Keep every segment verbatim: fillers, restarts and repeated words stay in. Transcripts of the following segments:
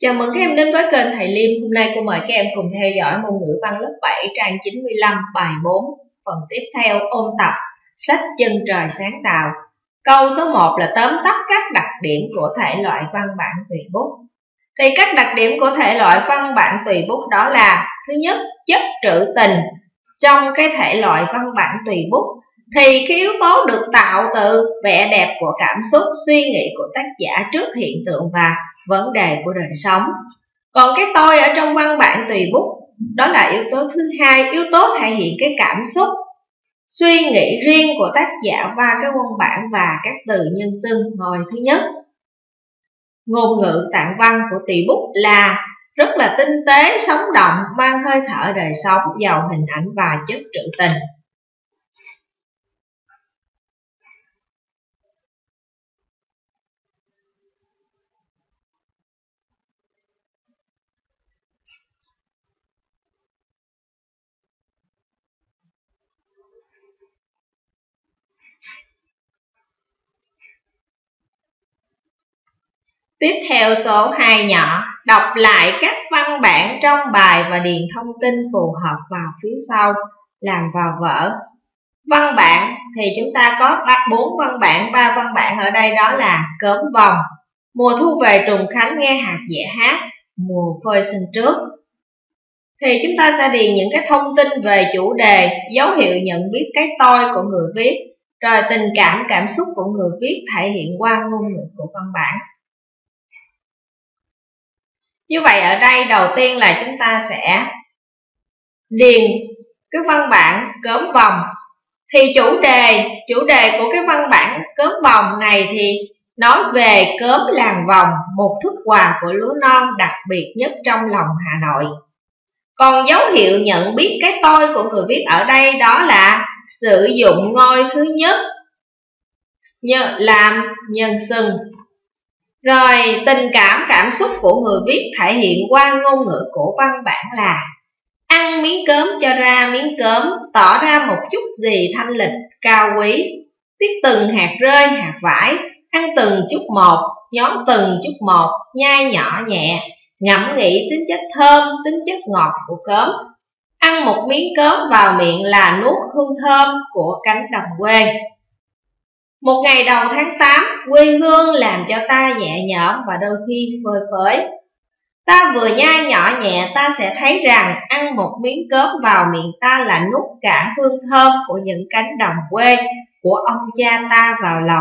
Chào mừng các em đến với kênh Thầy Liêm. Hôm nay cô mời các em cùng theo dõi môn ngữ văn lớp bảy trang chín mươi lăm bài bốn. Phần tiếp theo ôn tập sách Chân Trời Sáng Tạo. Câu số một là tóm tắt các đặc điểm của thể loại văn bản tùy bút. Thì các đặc điểm của thể loại văn bản tùy bút đó là: thứ nhất, chất trữ tình. Trong cái thể loại văn bản tùy bút thì cái yếu tố được tạo từ vẻ đẹp của cảm xúc, suy nghĩ của tác giả trước hiện tượng và vấn đề của đời sống. Còn cái tôi ở trong văn bản tùy bút đó là yếu tố thứ hai, yếu tố thể hiện cái cảm xúc, suy nghĩ riêng của tác giả và cái văn bản và các từ nhân xưng. Rồi, thứ nhất, ngôn ngữ tạng văn của tùy bút là rất là tinh tế, sống động, mang hơi thở đời sống, giàu hình ảnh và chất trữ tình. Tiếp theo số hai nhỏ, đọc lại các văn bản trong bài và điền thông tin phù hợp vào phía sau, làm vào vở. Văn bản thì chúng ta có bốn văn bản, ba văn bản ở đây đó là cớm vòng, mùa thu về trùng khánh nghe hạt dẻ hát, mùa phơi sân trước. Thì chúng ta sẽ điền những cái thông tin về chủ đề, dấu hiệu nhận biết cái tôi của người viết, rồi tình cảm, cảm xúc của người viết thể hiện qua ngôn ngữ của văn bản. Như vậy ở đây đầu tiên là chúng ta sẽ điền cái văn bản cớm vòng. Thì chủ đề chủ đề của cái văn bản cớm vòng này thì nói về cớm làng vòng, một thức quà của lúa non đặc biệt nhất trong lòng Hà Nội. Còn dấu hiệu nhận biết cái tôi của người viết ở đây đó là sử dụng ngôi thứ nhất làm nhân xưng. Rồi tình cảm, cảm xúc của người viết thể hiện qua ngôn ngữ của văn bản là ăn miếng cớm cho ra miếng cớm, tỏ ra một chút gì thanh lịch, cao quý. Tiếc từng hạt rơi, hạt vải, ăn từng chút một, nhón từng chút một, nhai nhỏ nhẹ, ngẫm nghĩ tính chất thơm, tính chất ngọt của cớm. Ăn một miếng cớm vào miệng là nuốt hương thơm của cánh đồng quê. Một ngày đầu tháng tám, quê hương làm cho ta nhẹ nhõm và đôi khi phơi phới. Ta vừa nhai nhỏ nhẹ, ta sẽ thấy rằng ăn một miếng cớm vào miệng ta là nuốt cả hương thơm của những cánh đồng quê của ông cha ta vào lòng.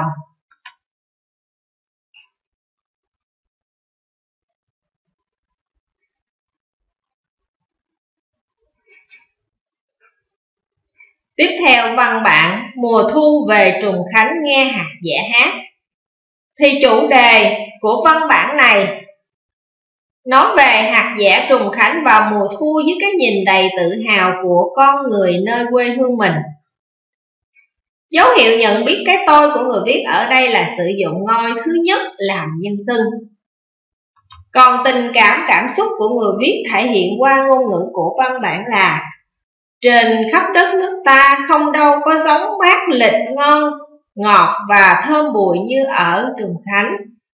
Tiếp theo văn bản mùa thu về trùng khánh nghe hạt dẻ hát. Thì chủ đề của văn bản này nói về hạt dẻ trùng khánh vào mùa thu với cái nhìn đầy tự hào của con người nơi quê hương mình. Dấu hiệu nhận biết cái tôi của người viết ở đây là sử dụng ngôi thứ nhất làm nhân xưng. Còn tình cảm, cảm xúc của người viết thể hiện qua ngôn ngữ của văn bản là trên khắp đất nước ta không đâu có giống bát lịch ngon, ngọt và thơm bùi như ở Trùng Khánh.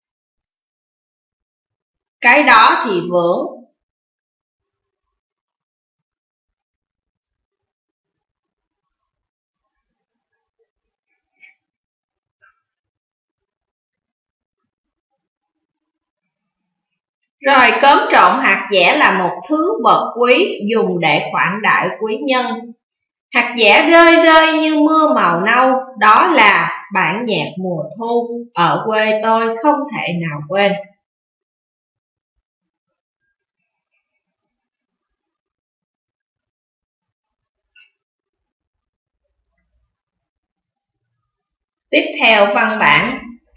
Cái đó thì vưởng. Rồi cớm trộn hạt dẻ là một thứ vật quý dùng để khoản đãi quý nhân. Hạt dẻ rơi rơi như mưa màu nâu, đó là bản nhạc mùa thu ở quê tôi không thể nào quên. Tiếp theo văn bản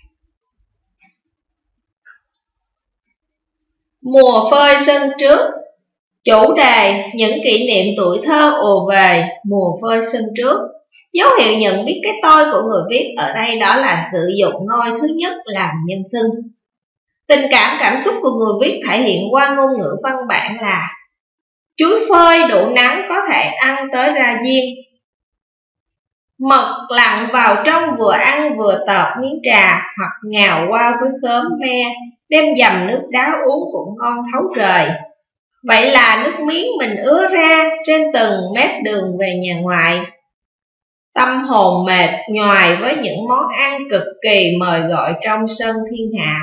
mùa phơi sân trước. Chủ đề những kỷ niệm tuổi thơ ùa về, mùa phơi sân trước. Dấu hiệu nhận biết cái tôi của người viết ở đây đó là sử dụng ngôi thứ nhất làm nhân xưng. Tình cảm, cảm xúc của người viết thể hiện qua ngôn ngữ văn bản là chuối phơi đủ nắng có thể ăn tới ra diên. Mật lặn vào trong vừa ăn vừa tợp miếng trà hoặc ngào qua với khóm me. đem dầm nước đá uống cũng ngon thấu trời. Vậy là nước miếng mình ứa ra trên từng mét đường về nhà ngoại. Tâm hồn mệt nhoài với những món ăn cực kỳ mời gọi trong sân thiên hạ.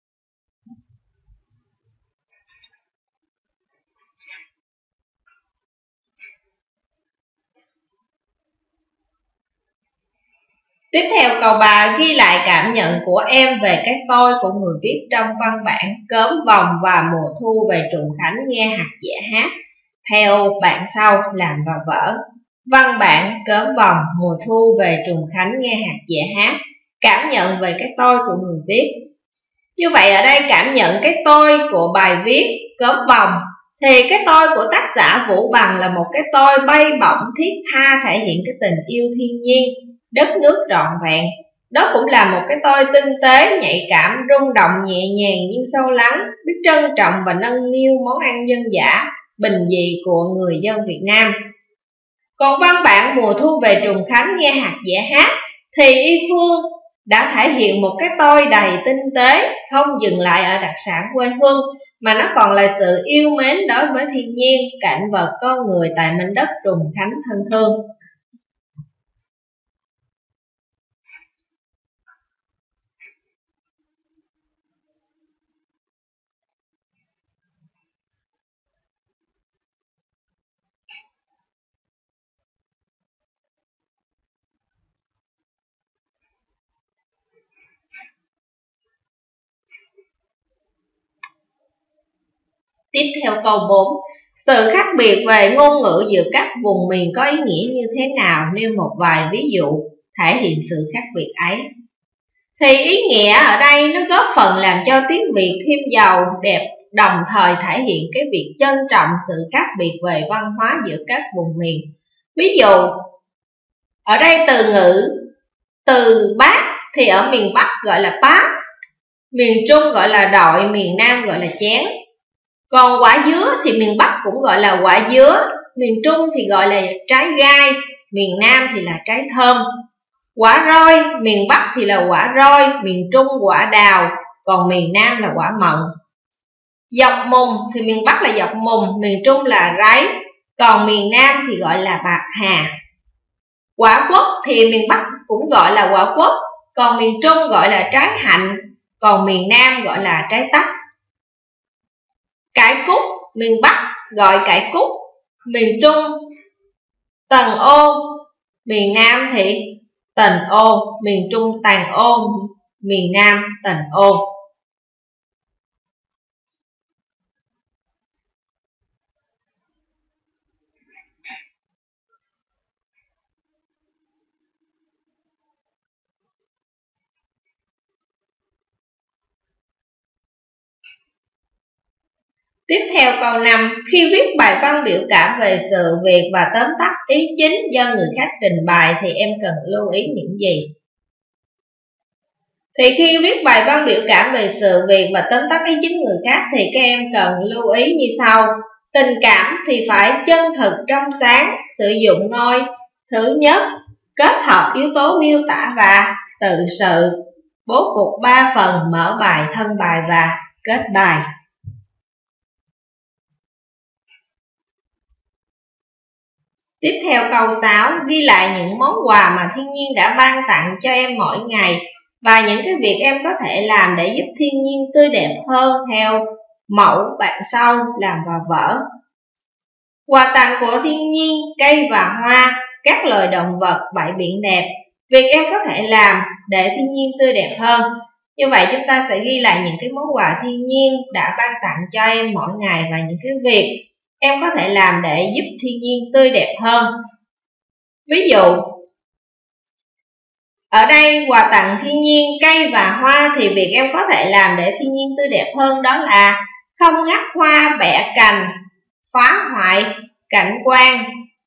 Tiếp theo câu ba ghi lại cảm nhận của em về cái tôi của người viết trong văn bản Cớm Vòng và Mùa Thu về Trùng Khánh nghe hạt dẻ hát. Theo bạn sau làm vào vở. Văn bản Cớm Vòng Mùa Thu về Trùng Khánh nghe hạt dẻ hát. Cảm nhận về cái tôi của người viết. Như vậy ở đây cảm nhận cái tôi của bài viết Cớm Vòng, thì cái tôi của tác giả Vũ Bằng là một cái tôi bay bổng thiết tha, thể hiện cái tình yêu thiên nhiên, đất nước trọn vẹn. Đó cũng là một cái tôi tinh tế, nhạy cảm, rung động nhẹ nhàng nhưng sâu lắng, biết trân trọng và nâng niu món ăn dân dã, bình dị của người dân Việt Nam. Còn văn bản Mùa Thu về Trùng Khánh nghe hạt dẻ hát thì Y Phương đã thể hiện một cái tôi đầy tinh tế, không dừng lại ở đặc sản quê hương, mà nó còn là sự yêu mến đối với thiên nhiên, cảnh vật, con người tại mảnh đất Trùng Khánh thân thương. Tiếp theo câu bốn. Sự khác biệt về ngôn ngữ giữa các vùng miền có ý nghĩa như thế nào? Nêu một vài ví dụ thể hiện sự khác biệt ấy. Thì ý nghĩa ở đây nó góp phần làm cho tiếng Việt thêm giàu đẹp, đồng thời thể hiện cái việc trân trọng sự khác biệt về văn hóa giữa các vùng miền. Ví dụ, ở đây từ ngữ từ bát thì ở miền Bắc gọi là bát, miền Trung gọi là đội, miền Nam gọi là chén. Còn quả dứa thì miền Bắc cũng gọi là quả dứa, miền Trung thì gọi là trái gai, miền Nam thì là trái thơm. Quả roi, miền Bắc thì là quả roi, miền Trung quả đào, còn miền Nam là quả mận. Dọc mùng thì miền Bắc là dọc mùng, miền Trung là ráy, còn miền Nam thì gọi là bạc hà. Quả quất thì miền Bắc cũng gọi là quả quất, còn miền Trung gọi là trái hạnh, còn miền Nam gọi là trái tắc. Cải cúc, miền Bắc gọi cải cúc, miền Trung tần ô, miền Nam thì tần ô, miền Trung tàn ô, miền Nam tần ô. Tiếp theo câu năm. Khi viết bài văn biểu cảm về sự việc và tóm tắt ý chính do người khác trình bày thì em cần lưu ý những gì? Thì khi viết bài văn biểu cảm về sự việc và tóm tắt ý chính người khác thì các em cần lưu ý như sau. Tình cảm thì phải chân thực trong sáng, sử dụng ngôi thứ nhất, kết hợp yếu tố miêu tả và tự sự, bố cục ba phần mở bài, thân bài và kết bài. Tiếp theo câu sáu, ghi lại những món quà mà thiên nhiên đã ban tặng cho em mỗi ngày và những cái việc em có thể làm để giúp thiên nhiên tươi đẹp hơn theo mẫu bạn sau làm vào vở. Quà tặng của thiên nhiên, cây và hoa, các loài động vật, bãi biển đẹp, việc em có thể làm để thiên nhiên tươi đẹp hơn. Như vậy chúng ta sẽ ghi lại những cái món quà thiên nhiên đã ban tặng cho em mỗi ngày và những cái việc em có thể làm để giúp thiên nhiên tươi đẹp hơn. Ví dụ, ở đây quà tặng thiên nhiên, cây và hoa thì việc em có thể làm để thiên nhiên tươi đẹp hơn đó là không ngắt hoa, bẻ cành, phá hoại cảnh quan.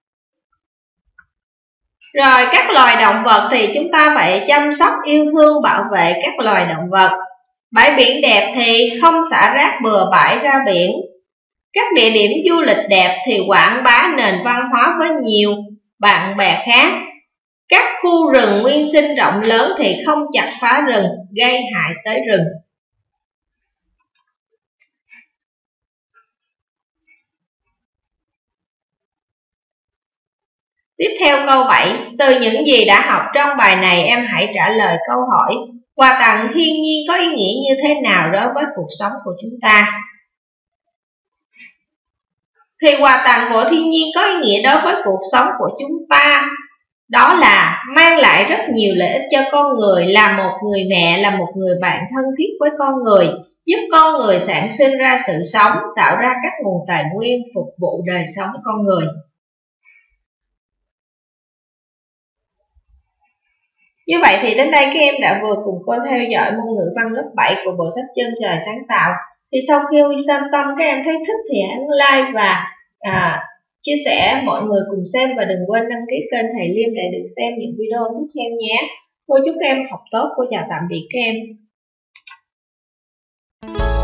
Rồi các loài động vật thì chúng ta phải chăm sóc, yêu thương, bảo vệ các loài động vật. Bãi biển đẹp thì không xả rác bừa bãi ra biển. Các địa điểm du lịch đẹp thì quảng bá nền văn hóa với nhiều bạn bè khác. Các khu rừng nguyên sinh rộng lớn thì không chặt phá rừng, gây hại tới rừng. Tiếp theo câu bảy. Từ những gì đã học trong bài này, em hãy trả lời câu hỏi: quà tặng thiên nhiên có ý nghĩa như thế nào đối với cuộc sống của chúng ta? Thì quà tặng của thiên nhiên có ý nghĩa đối với cuộc sống của chúng ta đó là mang lại rất nhiều lợi ích cho con người, là một người mẹ, là một người bạn thân thiết với con người, giúp con người sản sinh ra sự sống, tạo ra các nguồn tài nguyên phục vụ đời sống con người. Như vậy thì đến đây các em đã vừa cùng cô theo dõi môn ngữ văn lớp bảy của bộ sách Chân Trời Sáng Tạo. Thì sau khi xem xong các em thấy thích thì hãy like và à, chia sẻ mọi người cùng xem, và đừng quên đăng ký kênh Thầy Liêm để được xem những video tiếp theo nhé. Cô chúc các em học tốt. Cô chào tạm biệt các em.